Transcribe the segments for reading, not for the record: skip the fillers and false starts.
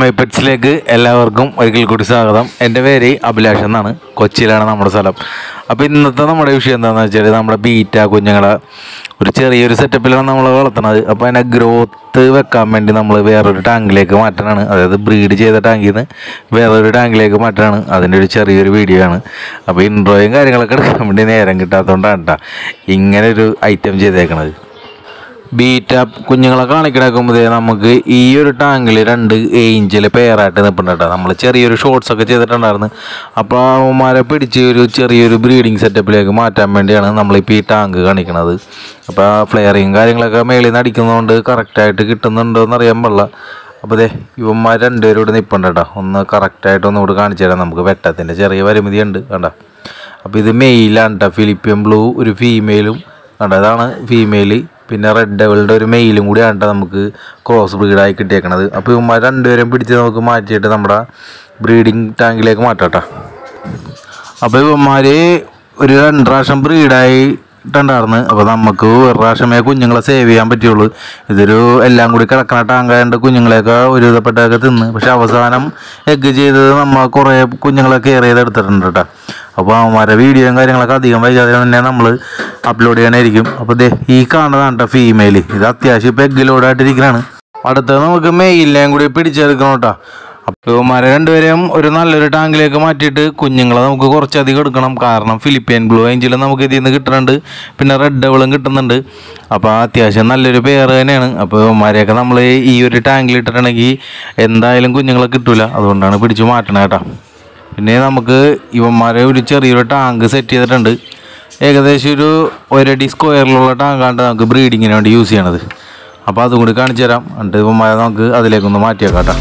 My പെറ്റ്സിലേക്ക് എല്ലാവർക്കും ഒരിക്കൽ കൂടി സ്വാഗതം. എൻ്റെ പേര് അഭിലാഷ് എന്നാണ്. കൊച്ചിയിലാണ് നമ്മുടെ സ്ഥലം. അപ്പോൾ ഇന്നത്തെ നമ്മുടെ വിഷയം എന്താണെന്ന് വെച്ചാൽ നമ്മുടെ ബീറ്റ കുഞ്ഞുങ്ങളെ ഒരു ചെറിയൊരു സെറ്റപ്പിലാണ് നമ്മൾ വളർത്തുന്നത്. അപ്പോൾ അതിനെ ഗ്രോത്ത് വെക്കാൻ വേണ്ടി നമ്മൾ വേറൊരു ടാങ്കിലേക്ക് മാറ്റാനാണ്, അതായത് ബ്രീഡ് ചെയ്ത ടാങ്കിൽ നിന്ന് വേറൊരു ടാങ്കിലേക്ക് മാറ്റാനാണ്. അതിൻ്റെ ഒരു ചെറിയൊരു വീഡിയോ ആണ്. അപ്പോൾ ഇൻട്രോയും കാര്യങ്ങളൊക്കെ എടുക്കാൻ വേണ്ടി നേരം കിട്ടാത്തതുകൊണ്ടാണ് കേട്ടോ ഇങ്ങനെ ഒരു ഐറ്റം ചെയ്തേക്കണത്. ബീറ്റ കുഞ്ഞുങ്ങളെ കാണിക്കണേക്കുമ്പോൾ നമുക്ക് ഈ ഒരു ടാങ്കിൽ 2 ഏഞ്ചൽ പെയറായിട്ട് നിൽപ്പുണ്ട് കേട്ടോ. നമ്മൾ ചെറിയൊരു ഷോർട്സൊക്കെ ചെയ്തിട്ടുണ്ടായിരുന്നു. അപ്പോൾ അവന്മാരെ പിടിച്ച് ഒരു ചെറിയൊരു ബ്രീഡിങ് സെറ്റപ്പിലേക്ക് മാറ്റാൻ വേണ്ടിയാണ് നമ്മളിപ്പോൾ ഈ ടാങ്ക് കാണിക്കണത്. അപ്പോൾ ഫ്ലെയറിങ് കാര്യങ്ങളൊക്കെ മേളിൽ നിന്ന് അടിക്കുന്നതുകൊണ്ട് കറക്റ്റായിട്ട് കിട്ടുന്നുണ്ടോ എന്ന് അറിയാൻ പാടില്ല. അപ്പോൾ ഇവന്മാർ 2 പേരും ഇവിടെ നിൽപ്പുണ്ട് കേട്ടോ. ഒന്ന് കറക്റ്റായിട്ട് ഒന്നുകൂടി കാണിച്ചു തരാം. നമുക്ക് വെട്ടത്തിൻ്റെ ചെറിയ പരിമിതി ഉണ്ട് കണ്ടോ. അപ്പോൾ ഇത് മെയിലാണ് കേട്ടോ. ഫിലിപ്പിയൻ ബ്ലൂ ഒരു ഫീമെയിലും കണ്ടോ, അതാണ് ഫീമെയിൽ. പിന്നെ റെഡ് ഡെവലിൻ്റെ ഒരു മെയിലും കൂടിയാണ് നമുക്ക് ക്രോസ് ബ്രീഡായി കിട്ടിയേക്കണത്. അപ്പോൾ ഇവന്മാർ 2 പേരും പിടിച്ച് നമുക്ക് മാറ്റിയിട്ട് നമ്മുടെ ബ്രീഡിങ് ടാങ്കിലേക്ക് മാറ്റാം. അപ്പോൾ ഇവന്മാർ ഒരു 2 പ്രാവശ്യം ബ്രീഡായിട്ടുണ്ടായിരുന്നു. അപ്പോൾ നമുക്ക് ഒരു പ്രാവശ്യമേ കുഞ്ഞുങ്ങളെ സേവ് ചെയ്യാൻ പറ്റുള്ളൂ. ഇതൊരു എല്ലാം കൂടി കിടക്കുന്ന ടാങ്കായതുകൊണ്ട് കുഞ്ഞുങ്ങളെയൊക്കെ ഒരു വിധപ്പെട്ടൊക്കെ തിന്ന്, പക്ഷെ അവസാനം എഗ്ഗ് ചെയ്തത് നമ്മൾ കുറേ കുഞ്ഞുങ്ങളെ കെയർ ചെയ്തെടുത്തിട്ടുണ്ട് കേട്ടോ. അപ്പോൾ അവന്മാരുടെ വീഡിയോയും കാര്യങ്ങളൊക്കെ അധികം വൈകാതെ തന്നെ നമ്മൾ അപ്ലോഡ് ചെയ്യാനായിരിക്കും. അപ്പോൾ ഈ കാണുന്നതാണ് കേട്ടോ ഫീമെയിൽ. ഇത് അത്യാവശ്യം ഇപ്പോൾ എഗ്ഗ് ലോഡായിട്ടിരിക്കുന്നതാണ്. അടുത്തത് നമുക്ക് മെയിലിനെയും കൂടി പിടിച്ചെടുക്കണം കേട്ടോ. അപ്പോൾ ഇവന്മാരെ 2 പേരെയും ഒരു നല്ലൊരു ടാങ്കിലേക്ക് മാറ്റിയിട്ട് കുഞ്ഞുങ്ങളെ നമുക്ക് കുറച്ചധികം എടുക്കണം. കാരണം ഫിലിപ്പിയൻ ബ്ലൂ ഏഞ്ചലും നമുക്ക് ഇതിൽ നിന്ന് കിട്ടുന്നുണ്ട്, പിന്നെ റെഡ് ഡെവളും കിട്ടുന്നുണ്ട്. അപ്പോൾ അത്യാവശ്യം നല്ലൊരു പെയർ തന്നെയാണ്. അപ്പോൾ ഇവന്മാരെയൊക്കെ നമ്മൾ ഈ ഒരു ടാങ്കിൽ ഇട്ടിട്ടുണ്ടെങ്കിൽ എന്തായാലും കുഞ്ഞുങ്ങളെ കിട്ടില്ല. അതുകൊണ്ടാണ് പിടിച്ച് മാറ്റണത് കേട്ടോ. പിന്നെ നമുക്ക് ഇവന്മാരെ ഒരു ചെറിയൊരു ടാങ്ക് സെറ്റ് ചെയ്തിട്ടുണ്ട്. ഏകദേശം ഒരു 1 അടി സ്ക്വയറിലുള്ള ടാങ്കാണ് നമുക്ക് ബ്രീഡിങ്ങിന് വേണ്ടി യൂസ് ചെയ്യണത്. അപ്പോൾ അതും കൂടി കാണിച്ചു തരാം. എന്നിട്ട് ഇവന്മാരെ നമുക്ക് അതിലേക്കൊന്ന് മാറ്റിയേക്കാം കേട്ടോ.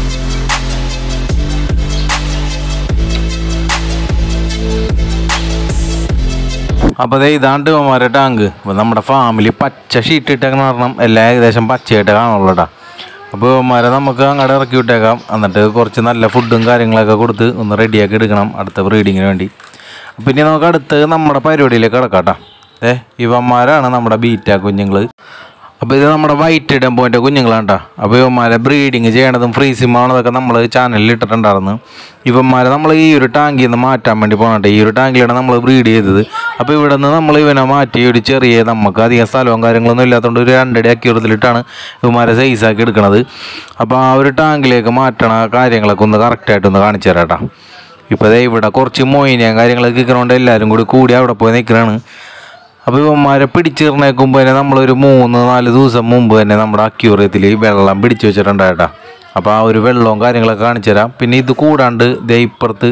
അപ്പോൾ ഇതാണ്ട് ഇവന്മാരെ ടാങ്ക്. അപ്പോൾ നമ്മുടെ ഫാമിലി പച്ച ഷീറ്റ് ഇട്ടേക്കണ കാരണം എല്ലാം ഏകദേശം പച്ചയായിട്ട് കാണുള്ളൂ കേട്ടോ. അപ്പോൾ ഇവന്മാരെ നമുക്ക് അങ്ങോട്ട് ഇറക്കി വിട്ടേക്കാം. എന്നിട്ട് കുറച്ച് നല്ല ഫുഡും കാര്യങ്ങളൊക്കെ കൊടുത്ത് ഒന്ന് റെഡിയാക്കി എടുക്കണം അടുത്ത ബ്രീഡിങ്ങിന് വേണ്ടി. പിന്നെ നമുക്ക് അടുത്ത് നമ്മുടെ പരിപാടിയിലേക്ക് കിടക്കാം കേട്ടോ. ഇവന്മാരാണ് നമ്മുടെ ബീറ്റ കുഞ്ഞുങ്ങൾ. അപ്പോൾ ഇത് നമ്മുടെ വൈറ്റ് ഡെമ്പോൻ്റെ കുഞ്ഞുങ്ങളാണ് കേട്ടോ. അപ്പോൾ ഇവന്മാരെ ബ്രീഡിങ് ചെയ്യണതും ഫ്രീസിങ് ആവണതൊക്കെ നമ്മൾ ചാനലിൽ ഇട്ടിട്ടുണ്ടായിരുന്നു. ഇവന്മാരെ നമ്മൾ ഈ ഒരു ടാങ്കിൽ നിന്ന് മാറ്റാൻ വേണ്ടി പോകണം. ഈ ഒരു ടാങ്കിലാണ് നമ്മൾ ബ്രീഡ് ചെയ്തത്. അപ്പോൾ ഇവിടെ നിന്ന് നമ്മൾ ഇവനെ മാറ്റി ഒരു ചെറിയ, നമുക്ക് അധികം സ്ഥലവും കാര്യങ്ങളൊന്നും ഇല്ലാത്തതുകൊണ്ട് ഒരു 2 അടി അക്യൂറത്തിലിട്ടാണ് ഇവന്മാരെ സൈസാക്കി എടുക്കുന്നത്. അപ്പോൾ ആ ഒരു ടാങ്കിലേക്ക് മാറ്റണ കാര്യങ്ങളൊക്കെ ഒന്ന് കറക്റ്റായിട്ടൊന്ന് കാണിച്ചു തരാം കേട്ടോ. ഇപ്പോൾ ഇവിടെ കുറച്ച് മൊയിനയും കാര്യങ്ങളൊക്കെ നിൽക്കണോണ്ട് എല്ലാവരും കൂടി അവിടെ പോയി നിൽക്കണതാണ്. അപ്പോൾ ഇവന്മാരെ പിടിച്ചിറങ്ങുമ്പോൾ തന്നെ നമ്മളൊരു 3-4 ദിവസം മുമ്പ് തന്നെ നമ്മുടെ അക്യൂറിയത്തിൽ വെള്ളം പിടിച്ച് വെച്ചിട്ടുണ്ട് കേട്ടോ. അപ്പോൾ ആ ഒരു വെള്ളവും കാര്യങ്ങളൊക്കെ കാണിച്ചു തരാം. പിന്നെ ഇത് കൂടാണ്ട് ഇപ്പുറത്ത്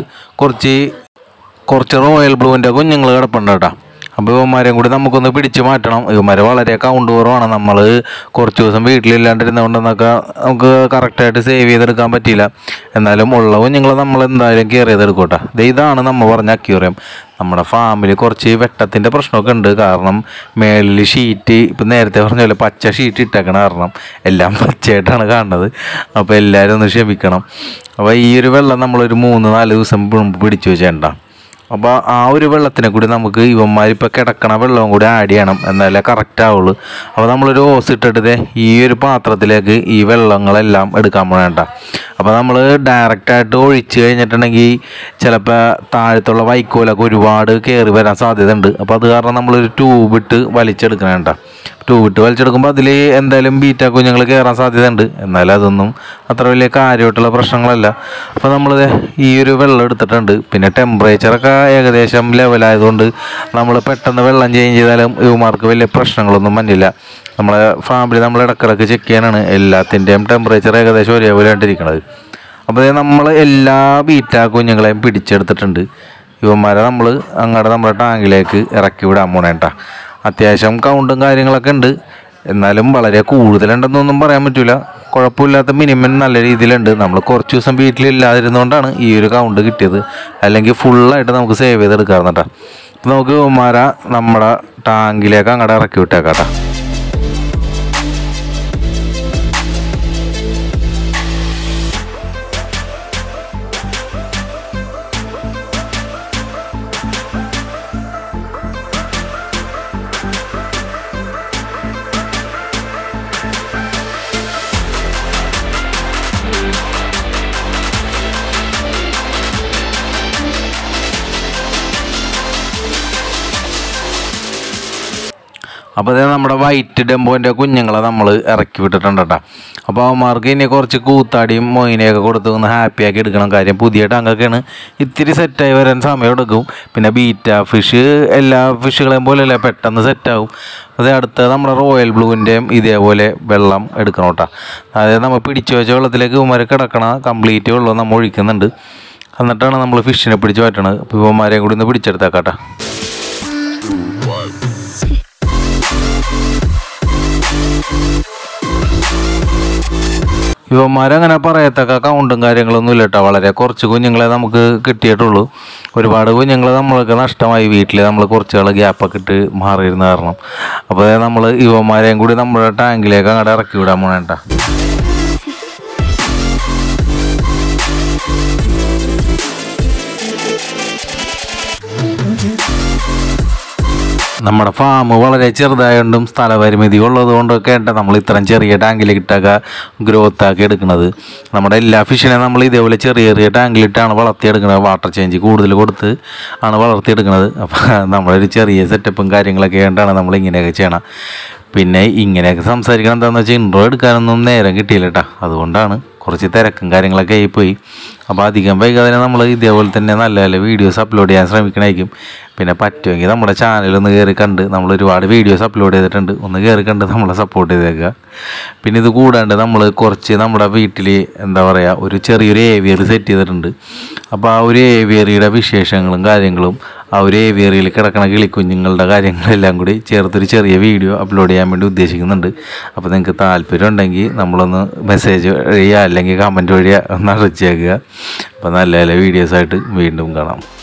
കുറച്ച് റോയൽ ബ്ലൂവിൻ്റെ കുഞ്ഞുങ്ങൾ കിടപ്പുണ്ട് കേട്ടോ. അപ്പോൾ ഇവന്മാരെയും കൂടി നമുക്കൊന്ന് പിടിച്ച് മാറ്റണം. ഇവന്മാർ വളരെ കൗണ്ട് കുറവാണ്. നമ്മൾ കുറച്ച് ദിവസം വീട്ടിലില്ലാണ്ടിരുന്നുകൊണ്ടെന്നൊക്കെ നമുക്ക് കറക്റ്റായിട്ട് സേവ് ചെയ്തെടുക്കാൻ പറ്റിയില്ല. എന്നാലും ഉള്ള കുഞ്ഞുങ്ങൾ നമ്മൾ എന്തായാലും കെയർ ചെയ്തെടുക്കട്ടെ. ഇതാണ് നമ്മൾ പറഞ്ഞ അക്യൂറിയം. നമ്മുടെ ഫാമിൽ കുറച്ച് വെട്ടത്തിൻ്റെ പ്രശ്നമൊക്കെ ഉണ്ട്. കാരണം മേളിൽ ഷീറ്റ് ഇപ്പം നേരത്തെ പറഞ്ഞ പോലെ പച്ച ഷീറ്റ് ഇട്ടേക്കണ കാരണം എല്ലാം പച്ചയായിട്ടാണ് കാണുന്നത്. അപ്പോൾ എല്ലാവരും ഒന്ന് ക്ഷമിക്കണം. അപ്പോൾ ഈ ഒരു വെള്ളം നമ്മളൊരു 3-4 ദിവസം മുമ്പ് പിടിച്ചു വെച്ചേണ്ട. അപ്പോൾ ആ ഒരു വെള്ളത്തിനെ കൂടി നമുക്ക് ഇവന്മാരിപ്പോൾ കിടക്കണ വെള്ളവും കൂടി ആഡ് ചെയ്യണം, എന്നാലേ കറക്റ്റ് ആവുള്ളൂ. അപ്പോൾ നമ്മളൊരു ഓസ് ഇട്ടിട്ട് ഈ ഒരു പാത്രത്തിലേക്ക് ഈ വെള്ളങ്ങളെല്ലാം എടുക്കാൻ പോകേണ്ട. അപ്പോൾ നമ്മൾ ഡയറക്റ്റായിട്ട് ഒഴിച്ച് കഴിഞ്ഞിട്ടുണ്ടെങ്കിൽ ചിലപ്പോൾ താഴത്തുള്ള വൈക്കോലൊക്കെ ഒരുപാട് കയറി വരാൻ സാധ്യതയുണ്ട്. അപ്പോൾ അത് കാരണം നമ്മളൊരു ട്യൂബിട്ട് വലിച്ചെടുക്കണേണ്ട. ട്യൂബിട്ട് വലിച്ചെടുക്കുമ്പോൾ അതിൽ എന്തായാലും ബീറ്റ കുഞ്ഞുങ്ങൾ കയറാൻ സാധ്യതയുണ്ട്. എന്നാലും അതൊന്നും അത്ര വലിയ കാര്യമായിട്ടുള്ള പ്രശ്നങ്ങളല്ല. അപ്പോൾ നമ്മൾ ഈ ഒരു വെള്ളം എടുത്തിട്ടുണ്ട്. പിന്നെ ടെമ്പറേച്ചറൊക്കെ ഏകദേശം ലെവലായതുകൊണ്ട് നമ്മൾ പെട്ടെന്ന് വെള്ളം ചേഞ്ച് ചെയ്താലും ഇവന്മാർക്ക് വലിയ പ്രശ്നങ്ങളൊന്നും വന്നില്ല. നമ്മളെ ഫാമിലി നമ്മൾ ഇടക്കിടക്ക് ചെക്ക് ചെയ്യാനാണ്. എല്ലാത്തിൻ്റെയും ടെമ്പറേച്ചർ ഏകദേശം ഒരേപോലെ ആയിട്ടിരിക്കുന്നത്. അപ്പോൾ നമ്മൾ എല്ലാ ബീറ്റ കുഞ്ഞുങ്ങളെയും പിടിച്ചെടുത്തിട്ടുണ്ട്. ഇവന്മാരെ നമ്മൾ അങ്ങോട്ട് നമ്മുടെ ടാങ്കിലേക്ക് ഇറക്കി വിടാൻ പോണേട്ടാ. അത്യാവശ്യം കൗണ്ടും കാര്യങ്ങളൊക്കെ ഉണ്ട്. എന്നാലും വളരെ കൂടുതലുണ്ടെന്നൊന്നും പറയാൻ പറ്റില്ല. കുഴപ്പമില്ലാത്ത മിനിമം നല്ല രീതിയിലുണ്ട്. നമ്മൾ കുറച്ച് ദിവസം വീട്ടിലില്ലാതിരുന്നുകൊണ്ടാണ് ഈ ഒരു കൗണ്ട് കിട്ടിയത്. അല്ലെങ്കിൽ ഫുള്ളായിട്ട് നമുക്ക് സേവ് ചെയ്തെടുക്കാറുണ്ട് കേട്ടോ. അപ്പോൾ നമുക്ക് ഇവന്മാരെ നമ്മുടെ ടാങ്കിലേക്ക് അങ്ങോട്ട് ഇറക്കി വിട്ടേക്കാം കേട്ടോ. അപ്പോൾ അതേ നമ്മുടെ വൈറ്റ് ഡെമ്പോൻ്റെ കുഞ്ഞുങ്ങളെ നമ്മൾ ഇറക്കി വിട്ടിട്ടുണ്ട് കേട്ടോ. അപ്പോൾ അവന്മാർക്ക് ഇനി കുറച്ച് കൂത്താടിയും മൊയിനെയൊക്കെ കൊടുത്ത് ഒന്ന് ഹാപ്പിയാക്കി എടുക്കണം. കാര്യം പുതിയ ടാങ്കൊക്കെയാണ്, ഇത്തിരി സെറ്റായി വരാൻ സമയം എടുക്കും. പിന്നെ ബീറ്റ ഫിഷ് എല്ലാ ഫിഷുകളെയും പോലെയല്ല പെട്ടെന്ന് സെറ്റാവും. അതേ അടുത്ത നമ്മുടെ റോയൽ ബ്ലൂവിൻ്റെയും ഇതേപോലെ വെള്ളം എടുക്കണം കേട്ടോ. അതായത് നമ്മൾ പിടിച്ചു വെച്ച വെള്ളത്തിലേക്ക് ഇവന്മാരെ കിടക്കണ കംപ്ലീറ്റ് വെള്ളം നമ്മൾ ഒഴിക്കുന്നുണ്ട്. എന്നിട്ടാണ് നമ്മൾ ഫിഷിനെ പിടിച്ച് മാറ്റണത്. അപ്പോൾ ഇവന്മാരെയും കൂടി ഒന്ന് പിടിച്ചെടുത്തേക്കാട്ടെ. ഇവന്മാരങ്ങനെ പറയത്തക്ക കൗണ്ടും കാര്യങ്ങളൊന്നും ഇല്ല കേട്ടോ. വളരെ കുറച്ച് കുഞ്ഞുങ്ങളെ നമുക്ക് കിട്ടിയിട്ടുള്ളൂ. ഒരുപാട് കുഞ്ഞുങ്ങൾ നമ്മൾക്ക് നഷ്ടമായി. വീട്ടിൽ നമ്മൾ കുറച്ചുകൾ ഗ്യാപ്പൊക്കെ ഇട്ട് മാറിയിരുന്ന കാരണം. അപ്പോൾ നമ്മൾ ഇവന്മാരെയും കൂടി നമ്മുടെ ടാങ്കിലേക്ക് അങ്ങോട്ട് ഇറക്കി വിടാൻ പോണേട്ടാ. നമ്മുടെ ഫാം വളരെ ചെറുതായതുകൊണ്ടും സ്ഥലപരിമിതി ഉള്ളതുകൊണ്ടൊക്കെ ആയിട്ട് നമ്മൾ ഇത്രയും ചെറിയ ടാങ്കിലിട്ടൊക്കെ ഗ്രോത്താക്കി എടുക്കുന്നത്. നമ്മുടെ എല്ലാ ഫിഷിനെ നമ്മൾ ഇതേപോലെ ചെറിയ ചെറിയ ടാങ്കിലിട്ടാണ് വളർത്തിയെടുക്കുന്നത്. വാട്ടർ ചേഞ്ച് കൂടുതൽ കൊടുത്ത് ആണ് വളർത്തിയെടുക്കുന്നത്. അപ്പോൾ നമ്മളൊരു ചെറിയ സെറ്റപ്പും കാര്യങ്ങളൊക്കെ ആയിട്ടാണ് നമ്മൾ ഇങ്ങനെയൊക്കെ ചെയ്യണം. പിന്നെ ഇങ്ങനെയൊക്കെ സംസാരിക്കണം എന്താണെന്ന് വെച്ചാൽ ഇൻട്രോ എടുക്കാനൊന്നും നേരം കിട്ടിയില്ല കേട്ടോ. അതുകൊണ്ടാണ് കുറച്ച് തിരക്കും കാര്യങ്ങളൊക്കെ ആയിപ്പോയി. അപ്പോൾ അധികം വൈകാതെ നമ്മൾ ഇതേപോലെ തന്നെ നല്ല നല്ല വീഡിയോസ് അപ്ലോഡ് ചെയ്യാൻ ശ്രമിക്കണമായിരിക്കും. പിന്നെ പറ്റുമെങ്കിൽ നമ്മുടെ ചാനലൊന്ന് കയറി കണ്ട് നമ്മൾ ഒരുപാട് വീഡിയോസ് അപ്ലോഡ് ചെയ്തിട്ടുണ്ട്. ഒന്ന് കയറി കണ്ട് നമ്മളെ സപ്പോർട്ട് ചെയ്തേക്കുക. പിന്നെ ഇത് കൂടാണ്ട് നമ്മൾ കുറച്ച് നമ്മുടെ വീട്ടിൽ എന്താ പറയുക ഒരു ചെറിയൊരു ഏവിയറി സെറ്റ് ചെയ്തിട്ടുണ്ട്. അപ്പോൾ ആ ഒരു ഏവിയറിയുടെ വിശേഷങ്ങളും കാര്യങ്ങളും ആ ഒരു ഏവിയറിയിൽ കിടക്കണ കിളിക്കുഞ്ഞുങ്ങളുടെ കാര്യങ്ങളെല്ലാം കൂടി ചേർത്തൊരു ചെറിയ വീഡിയോ അപ്ലോഡ് ചെയ്യാൻ വേണ്ടി ഉദ്ദേശിക്കുന്നുണ്ട്. അപ്പോൾ നിങ്ങൾക്ക് താല്പര്യം ഉണ്ടെങ്കിൽ നമ്മളൊന്ന് മെസ്സേജ് വഴിയോ അല്ലെങ്കിൽ കമൻറ്റ് വഴിയോ ഒന്ന് അറിയിച്ചേക്കുക. അപ്പോൾ നല്ല നല്ല വീഡിയോസായിട്ട് വീണ്ടും കാണാം.